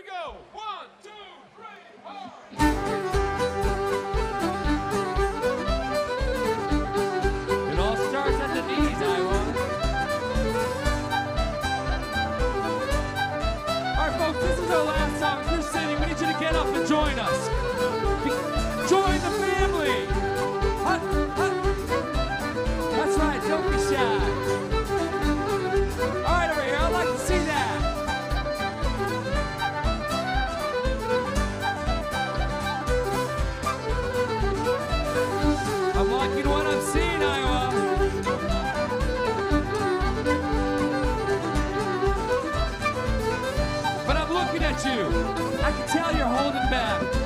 go. 1, 2, 3, 4. It all starts at the knees, Iowa. All right, folks, this is our last song. If you're sitting, we need you to get up and join us. Join the family. Hut, hut. That's right, don't be shy. All right, over here, I'd like to see that. I'm liking what I'm seeing, Iowa. But I'm looking at you. I can tell you're holding back.